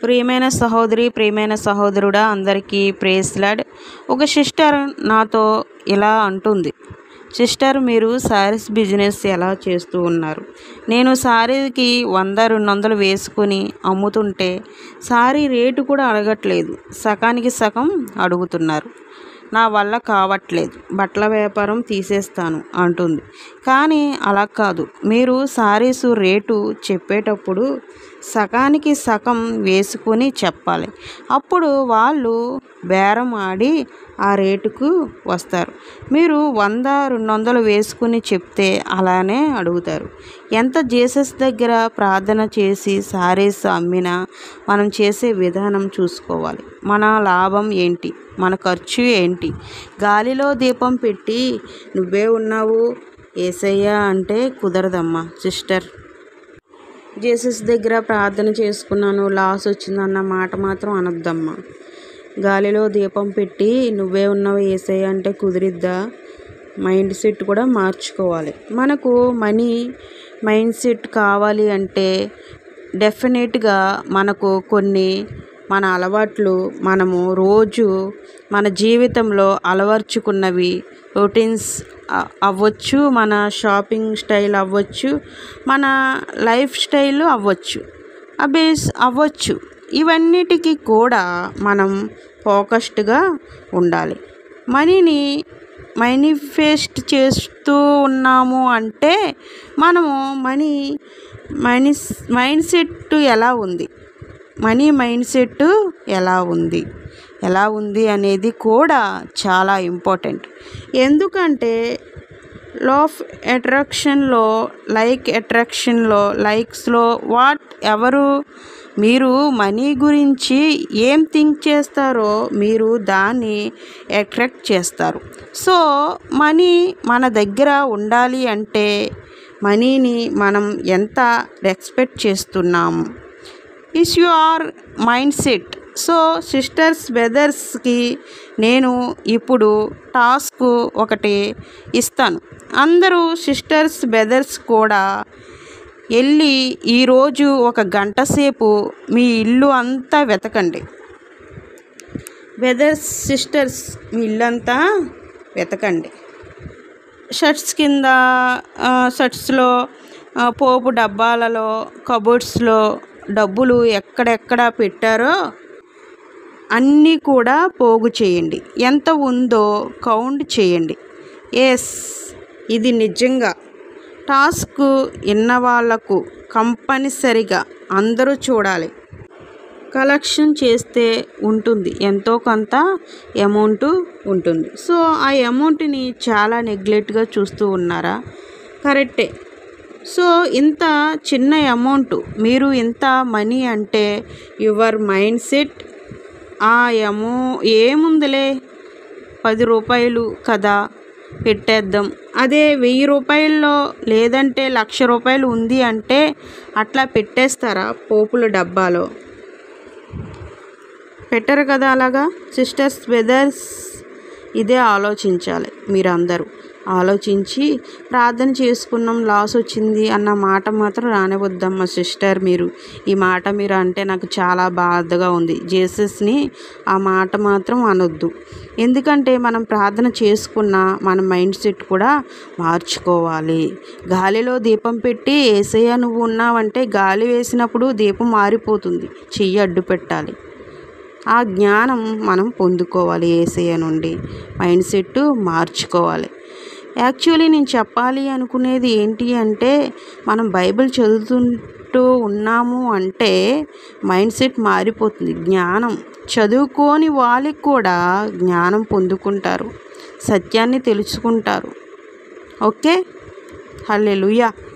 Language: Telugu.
ప్రియమైన సహోదరి, ప్రియమైన సహోదరుడా, అందరికీ ప్రేజ్ లార్డ్. ఒక సిస్టర్ నాతో ఇలా అంటుంది, సిస్టర్ మీరు శారీస్ బిజినెస్ ఎలా చేస్తూ ఉన్నారు? నేను శారీకి 100-200 వేసుకొని అమ్ముతుంటే శారీ రేటు కూడా అడగట్లేదు, సగానికి సగం అడుగుతున్నారు. నా వల్ల కావట్లేదు, బట్టల వ్యాపారం తీసేస్తాను అంటుంది. కానీ అలా కాదు, మీరు శారీస్ రేటు చెప్పేటప్పుడు సగానికి సగం వేసుకొని చెప్పాలి. అప్పుడు వాళ్ళు బేరం ఆడి ఆ రేటుకు వస్తారు. మీరు 100-200 వేసుకుని చెప్తే అలానే అడుగుతారు. ఎంత జీసస్ దగ్గర ప్రార్థన చేసి శారీస్ అమ్మినా మనం చేసే విధానం చూసుకోవాలి. మన లాభం ఏంటి, మన ఖర్చు ఏంటి? గాలిలో దీపం పెట్టి నువ్వే ఉన్నావు యేసయ్యా అంటే కుదరదమ్మా సిస్టర్. జీసస్ దగ్గర ప్రార్థన చేసుకున్నాను, లాస్ వచ్చిందన్న మాట మాత్రం అనొద్దమ్మా. గాలిలో దీపం పెట్టి నువ్వే ఉన్నావు యేసయ్య అంటే కుదిరిద్దా? మైండ్ సెట్ కూడా మార్చుకోవాలి. మనకు మైండ్ సెట్ కావాలి అంటే డెఫినెట్గా మనకు మన అలవాట్లు మనము రోజు మన జీవితంలో అలవర్చుకున్నవి రొటీన్స్ అవ్వచ్చు, మన షాపింగ్ స్టైల్ అవ్వచ్చు, మన లైఫ్ స్టైల్ అవ్వచ్చు, అబేస్ అవ్వచ్చు. ఇవన్నిటికీ కూడా మనం ఫోకస్డ్గా ఉండాలి. మనీని మేనిఫెస్ట్ చేస్తూ ఉన్నాము అంటే మనము మైండ్ సెట్ ఎలా ఉంది, మనీ మైండ్ సెట్ ఎలా ఉంది అనేది కూడా చాలా ఇంపార్టెంట్. ఎందుకంటే లా ఆఫ్ అట్రాక్షన్లో లైక్స్లో వాట్ ఎవరు మీరు మనీ గురించి ఏం థింక్ చేస్తారో మీరు దాన్ని అట్రాక్ట్ చేస్తారు. సో మనీ మన దగ్గర ఉండాలి అంటే మనీని మనం ఎంత రెస్పెక్ట్ చేస్తున్నాము is your mind set. So sisters బ్రదర్స్కి నేను ఇప్పుడు టాస్క్ ఒకటి ఇస్తాను. అందరూ సిస్టర్స్ బ్రదర్స్ కూడా వెళ్ళి ఈరోజు 1 గంట సేపు మీ ఇల్లు అంతా వెతకండి. బ్రదర్స్ సిస్టర్స్ మీ ఇల్లు అంతా వెతకండి. షర్ట్స్ కింద, షర్ట్స్లో, పోపు డబ్బాలలో, కబోర్డ్స్లో డబ్బులు ఎక్కడెక్కడ పెట్టారో అన్నీ కూడా పోగు చేయండి. ఎంత ఉందో కౌంట్ చేయండి. ఇది నిజంగా టాస్క్ విన్న వాళ్ళకు కంపల్సరిగా అందరూ చూడాలి. కలెక్షన్ చేస్తే ఉంటుంది, ఎంతో కొంత అమౌంట్ ఉంటుంది. సో ఆ అమౌంట్ని చాలా నెగ్లెక్ట్గా చూస్తూ ఉన్నారా? కరెక్టే. సో ఇంత చిన్న అమౌంట్, మీరు ఇంత మనీ అంటే యువర్ మైండ్ సెట్ ఏముందిలే 10 రూపాయలు కదా పెట్టేద్దాం, అదే 1000 రూపాయల్లో లేదంటే 1,00,000 రూపాయలు ఉంది అంటే అట్లా పెట్టేస్తారా? పోపుల డబ్బాలో పెట్టరు కదా. అలాగా సిస్టర్స్ బ్రదర్స్ ఇదే ఆలోచించాలి. మీరందరూ ఆలోచించి ప్రార్థన చేసుకున్నాం, లాస్ వచ్చింది అన్న మాట మాత్రం రానివద్దమ్మా సిస్టర్. ఈ మాట మీరు అంటే నాకు చాలా బాధగా ఉంది. జీసస్ని ఆ మాట మాత్రం అనొద్దు. ఎందుకంటే మనం ప్రార్థన చేసుకున్న మన మైండ్ సెట్ కూడా మార్చుకోవాలి. గాలిలో దీపం పెట్టి యేసయ్య నువ్వు ఉన్నావంటే గాలి వేసినప్పుడు దీపం మారిపోతుంది, చెయ్యి అడ్డు పెట్టాలి. ఆ జ్ఞానం మనం పొందుకోవాలి యేసయ్య నుండి. మైండ్ సెట్ మార్చుకోవాలి. యాక్చువల్లీ నేను చెప్పాలి అనుకునేది ఏంటి అంటే మనం బైబిల్ చదువుతుంటూ ఉన్నాము అంటే మైండ్ సెట్ మారిపోతుంది. జ్ఞానం చదువుకోని వాళ్ళకి కూడా జ్ఞానం పొందుకుంటారు, సత్యాన్ని తెలుసుకుంటారు. ఓకే, హల్లెలూయా.